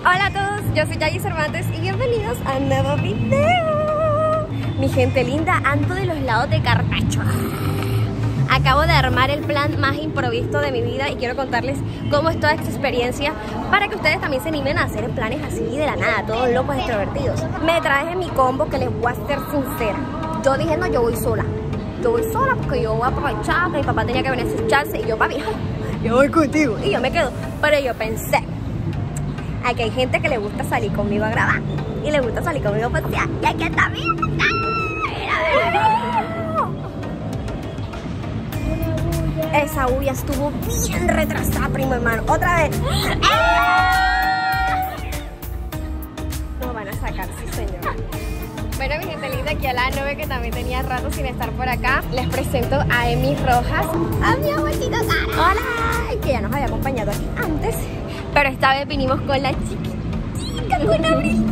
Hola a todos, yo soy Yayi Cervantes y bienvenidos a un nuevo video. Mi gente linda, ando de los lados de Cartacho. Acabo de armar el plan más improvisto de mi vida y quiero contarles cómo es toda esta experiencia para que ustedes también se animen a hacer planes así de la nada, todos locos extrovertidos. Me traje mi combo que les voy a ser sincera. Yo dije, no, yo voy sola. Yo voy sola porque yo voy a aprovechar que mi papá tenía que venir a escucharse y yo, papi, yo voy contigo y yo me quedo. Pero yo pensé, aquí hay gente que le gusta salir conmigo a grabar y le gusta salir conmigo a pasear y aquí está bien. Esa bulla estuvo bien retrasada, primo hermano. Otra vez. Nos van a sacar, sí señor. Bueno, mi gente linda, aquí a la nube que también tenía rato sin estar por acá. Les presento a Emi Rojas, a mi abuelita Sara. Hola, que ya nos había acompañado aquí antes, pero esta vez vinimos con la chiquitica, con Abril.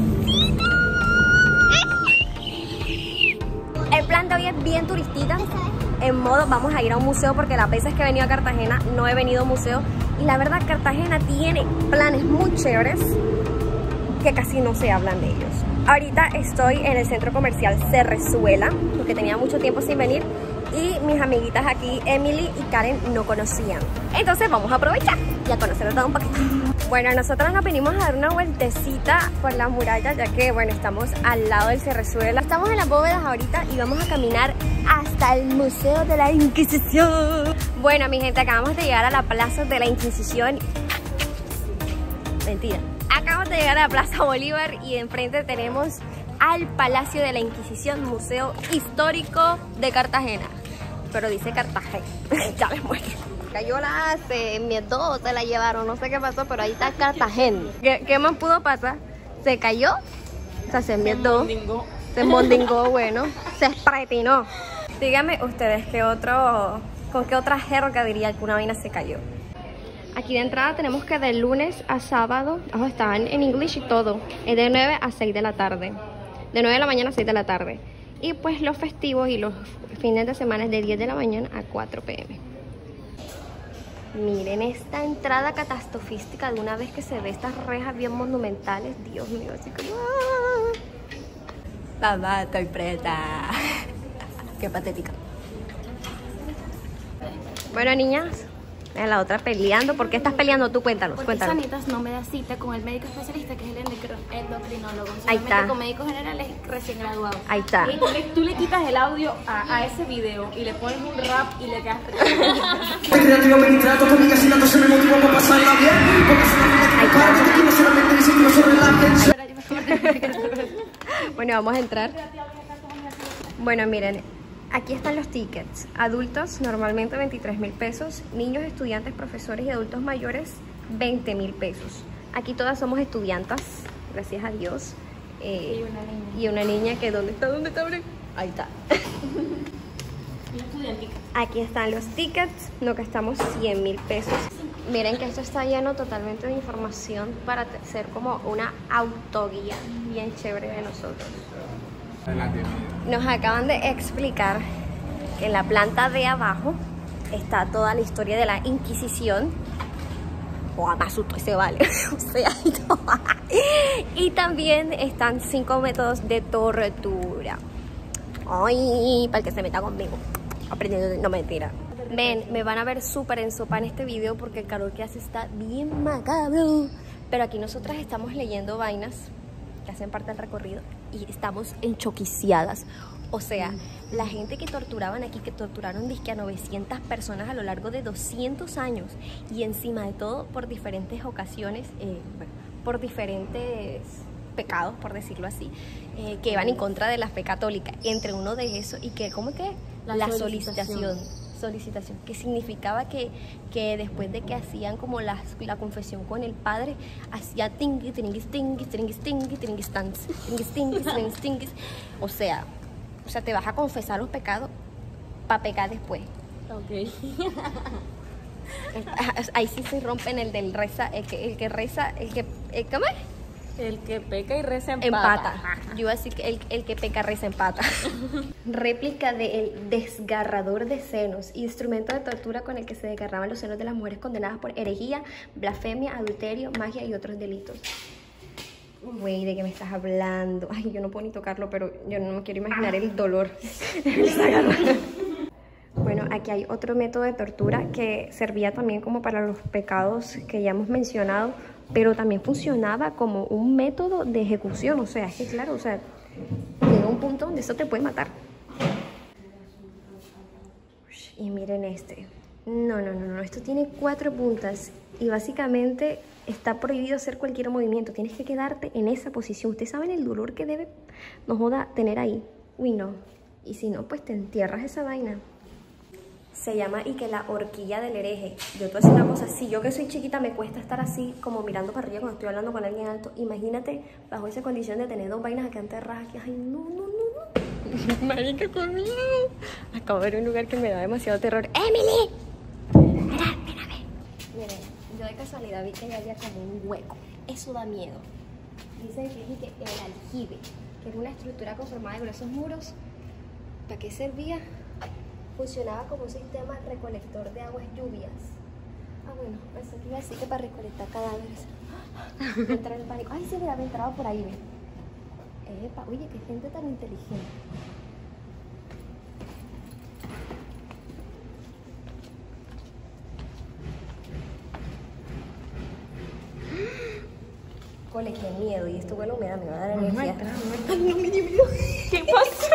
El plan de hoy es bien turistita. En modo, vamos a ir a un museo porque las veces que he venido a Cartagena no he venido a un museo. Y la verdad, Cartagena tiene planes muy chéveres que casi no se hablan de ellos. Ahorita estoy en el centro comercial Cerrezuela, porque tenía mucho tiempo sin venir y mis amiguitas aquí, Emily y Karen, no conocían. Entonces vamos a aprovechar y a conocerlo todo un poquito. Bueno, nosotros nos venimos a dar una vueltecita por las murallas, ya que, bueno, estamos al lado del Cerrezuela. Estamos en las bóvedas ahorita y vamos a caminar hasta el Museo de la Inquisición. Bueno, mi gente, acabamos de llegar a la Plaza de la Inquisición. Mentira. Acabamos de llegar a la Plaza Bolívar y enfrente tenemos al Palacio de la Inquisición, Museo Histórico de Cartagena. Pero dice Cartagena. Ya les muestro. Cayó la miedo, se la llevaron, no sé qué pasó, pero ahí está Cartagena. ¿Qué más pudo pasar? Se cayó, o sea, se envió, se mondingó, bueno, se espretinó. Díganme ustedes, ¿con qué otra jerga diría que una vaina se cayó? Aquí de entrada tenemos que de lunes a sábado, están en inglés y todo, es de 9 a 6 de la tarde. De 9 de la mañana a 6 de la tarde. Y pues los festivos y los fines de semana es de 10 de la mañana a 4 p.m. Miren esta entrada catastrofística de una vez que se ve estas rejas bien monumentales. Dios mío, así como... Mamá, estoy preta. Qué patética. Bueno, niñas, a la otra peleando. ¿Por qué estás peleando tú? Cuéntanos, porque cuéntanos. Sanitas no me da cita con el médico especialista, que es el endocrinólogo. Ahí está. Con médicos generales recién graduados. Ahí está. Y tú le quitas el audio a ese video y le pones un rap y le quedas... Bueno, vamos a entrar. Bueno, miren, aquí están los tickets. Adultos normalmente 23.000 pesos, niños, estudiantes, profesores y adultos mayores 20.000 pesos. Aquí todas somos estudiantas, gracias a Dios. Y una niña que ¿dónde está? Abril? Ahí está. Aquí están los tickets, nos gastamos 100.000 pesos. Miren que esto está lleno totalmente de información para ser como una autoguía bien chévere de nosotros. Nos acaban de explicar que en la planta de abajo está toda la historia de la Inquisición. O a más ese vale. O sea, no. Y también están 5 métodos de tortura. Ay, para el que se meta conmigo. Aprendiendo, no, mentira. Ven, me van a ver súper en sopa en este video porque el calor que hace está bien macabro. Pero aquí nosotras estamos leyendo vainas que hacen parte del recorrido y estamos enchoquiciadas. O sea, la gente que torturaban aquí, que torturaron dizque a 900 personas a lo largo de 200 años. Y encima de todo, por diferentes ocasiones, por diferentes pecados, por decirlo así, que iban en contra de la fe católica. Entre uno de esos, y que, ¿cómo que? La solicitación, que significaba que después de que hacían como la confesión con el padre, hacía tingui, tingui, tingui, tingui, tingui, tingui, tingui, o sea, te vas a confesar los pecados para pecar después. Ok. Ahí sí se rompen el del reza, el que reza, ¿cómo es? El que peca y reza empata. Yo iba a decir que el que peca reza empata. Réplica del desgarrador de senos, instrumento de tortura con el que se desgarraban los senos de las mujeres condenadas por herejía, blasfemia, adulterio, magia y otros delitos. Güey, ¿de qué me estás hablando? Ay, yo no puedo ni tocarlo, pero yo no me quiero imaginar el dolor. Bueno, aquí hay otro método de tortura que servía también como para los pecados que ya hemos mencionado, pero también funcionaba como un método de ejecución. O sea, es que claro, o sea, llega un punto donde eso te puede matar. Y miren este. No, esto tiene 4 puntas y básicamente está prohibido hacer cualquier movimiento. Tienes que quedarte en esa posición. Ustedes saben el dolor que debe, no joda, tener ahí. Uy, no. Y si no, pues te entierras esa vaina. Se llama y que la horquilla del hereje. Yo te voy a decir una cosa, si yo que soy chiquita me cuesta estar así como mirando para arriba cuando estoy hablando con alguien alto, imagínate bajo esa condición de tener 2 vainas acá enterradas aquí. Ay, no. Marica, conmigo. Acabo de ver un lugar que me da demasiado terror. ¡Emily! Mírame. Miren, yo de casualidad vi que había como un hueco. Eso da miedo. Dice que el aljibe, que era una estructura conformada de gruesos muros. ¿Para qué servía? Funcionaba como un sistema recolector de aguas lluvias. Ah, bueno, pensé que iba a decir que para recolectar cadáveres. Entra en pánico. Ay, se me había entrado por ahí, ¿ven? Epa, oye, qué gente tan inteligente. Cole, qué miedo. Y esto huele a humedad, me va a dar energía. Ay, no, me dio miedo. ¿Qué pasó?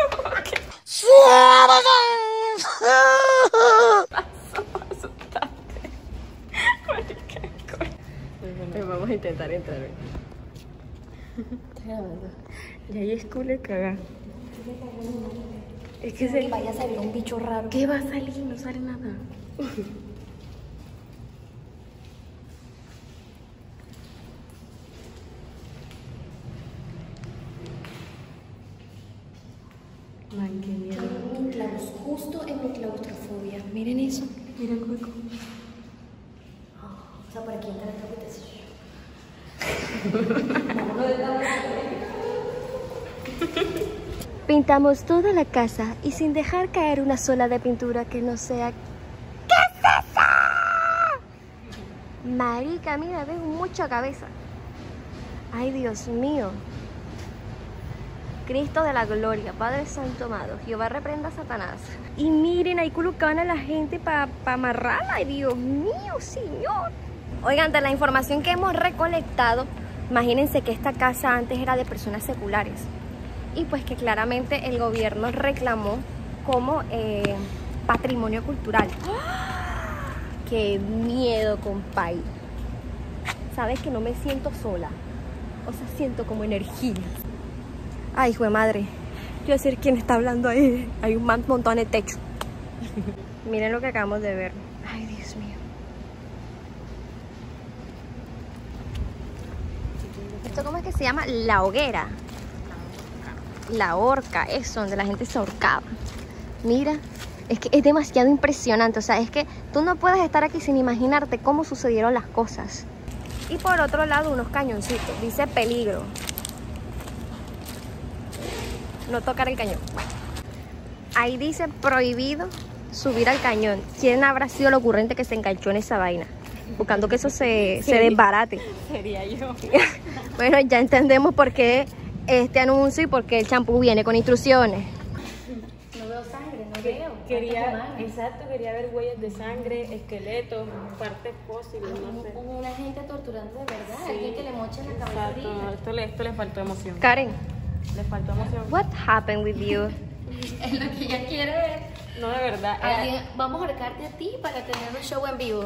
Vamos a intentar entrar. Y ahí es culo cagar. Es que vaya a salir un bicho raro. ¿Qué va a salir? No sale nada. Ay, qué miedo. Justo en mi claustrofobia. Miren eso. Mira el hueco. O sea, por aquí entra esta habitación. Pintamos toda la casa y sin dejar caer una sola de pintura que no sea... ¿Qué es eso? Marica, mira, veo mucha cabeza. Ay, Dios mío. Cristo de la gloria, Padre Santo amado, Jehová reprenda a Satanás. Y miren, ahí colocaban a la gente para amarrarla. Ay, Dios mío, Señor. Oigan, de la información que hemos recolectado, imagínense que esta casa antes era de personas seculares. Y pues que claramente el gobierno reclamó como patrimonio cultural. ¡Oh! ¡Qué miedo, compay! Sabes que no me siento sola. O sea, siento como energía. Ay, hijo de madre. Yo sé quién está hablando ahí. Hay un montón de techo. Miren lo que acabamos de ver. Ay, Dios mío. ¿Esto cómo es que se llama? La hoguera. La horca, eso, donde la gente se ahorcaba. Mira, es que es demasiado impresionante. O sea, es que tú no puedes estar aquí sin imaginarte cómo sucedieron las cosas. Y por otro lado, unos cañoncitos. Dice peligro. No tocar el cañón. Bueno. Ahí dice prohibido subir al cañón. ¿Quién habrá sido el ocurrente que se enganchó en esa vaina? Buscando que eso se desbarate. Sería yo. Bueno, ya entendemos por qué este anuncio y por qué el champú viene con instrucciones. No veo sangre, no veo. Quería ver huellas de sangre, esqueletos, partes fósiles, no sé. Hubo una gente torturando de verdad, Sí. alguien que le mocha en la cabeza. Exacto, esto le faltó emoción. Karen, Le faltó emoción. what happened with you? Es lo que ella quiere ver. No, de verdad. Alguien, vamos a ahorcarte a ti para tener un show en vivo.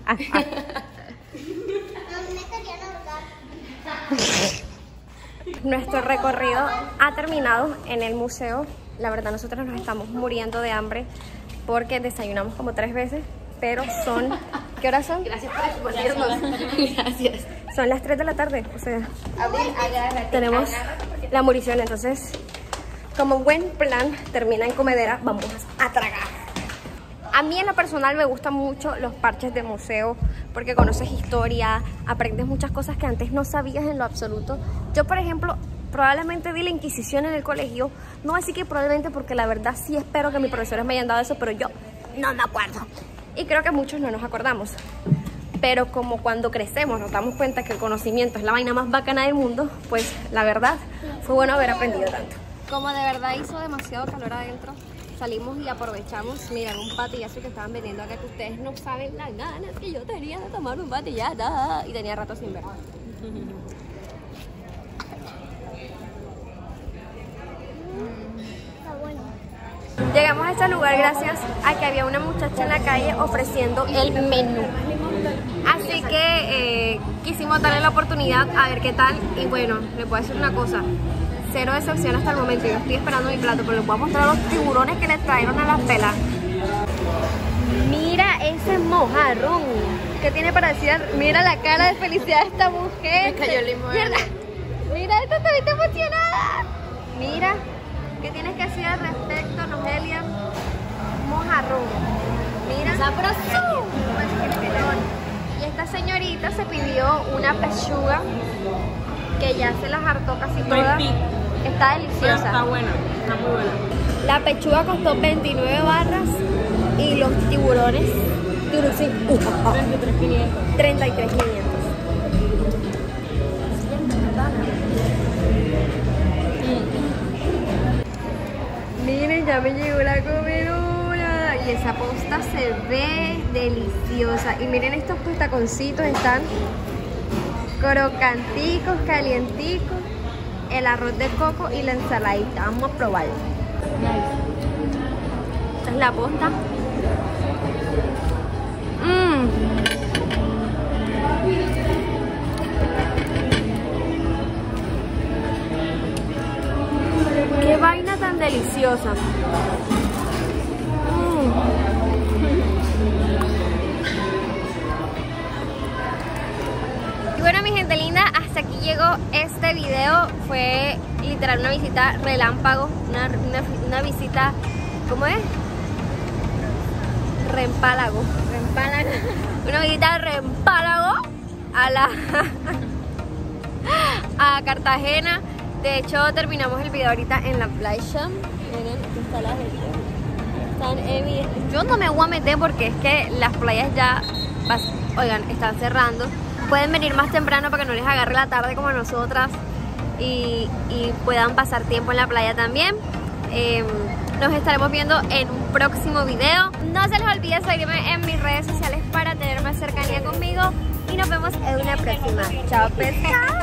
Nuestro recorrido ha terminado en el museo. La verdad, nosotros nos estamos muriendo de hambre porque desayunamos como 3 veces, pero son... ¿Qué horas son? Gracias por exponernos. Gracias. Son las 3 de la tarde, o sea, Abril, agárrate. tenemos la murición. Entonces, como buen plan, termina en comedera, vamos a tragar. A mí en lo personal me gustan mucho los parches de museo porque conoces historia, aprendes muchas cosas que antes no sabías en lo absoluto. Yo, por ejemplo, probablemente vi la Inquisición en el colegio, no así que probablemente porque la verdad sí espero que mis profesores me hayan dado eso, pero yo no me acuerdo. Y creo que muchos no nos acordamos. pero como cuando crecemos nos damos cuenta que el conocimiento es la vaina más bacana del mundo, pues la verdad fue bueno haber aprendido tanto. Como de verdad hizo demasiado calor adentro, salimos y aprovechamos, miren, un patillazo que estaban vendiendo acá, que ustedes no saben las ganas que yo tenía de tomar un patillazo, y tenía rato sin ver. Llegamos a este lugar gracias a que había una muchacha en la calle ofreciendo el menú. Así que quisimos darle la oportunidad a ver qué tal. Y bueno, les voy a decir una cosa, cero decepción hasta el momento. Yo estoy esperando mi plato, pero les voy a mostrar los tiburones que les trajeron a las pelas. Mira ese mojarrón que tiene para decir. Mira la cara de felicidad de esta mujer. Me cayó el limón. Mira, esta está bien emocionada. Mira. ¿Qué tienes que decir al respecto, Nogelia? Mojarrón. Mira. ¡Sabroso! Y esta señorita se pidió una pechuga que ya se las hartó casi todas. Está deliciosa. Está buena, está muy buena. La pechuga costó 29 barras y los tiburones, 33.500. 33.500. Miren, ya me llegó la comedora y esa posta se ve deliciosa. Y miren, estos taconcitos están crocanticos, calienticos, el arroz de coco y la ensaladita. Vamos a probar. Esta es la posta. ¡Qué vaina tan deliciosa! Y bueno, mi gente linda, hasta aquí llegó este video. Fue literal una visita relámpago, una visita, ¿cómo es? Rempálago. Una visita rempálago a Cartagena. De hecho, terminamos el video ahorita en la playa. Miren, aquí está la gente. Yo no me voy a meter porque es que las playas ya, oigan, están cerrando. Pueden venir más temprano para que no les agarre la tarde como a nosotras y puedan pasar tiempo en la playa también. Nos estaremos viendo en un próximo video. No se les olvide seguirme en mis redes sociales para tener más cercanía conmigo. Y nos vemos en una próxima. Chao, pescado.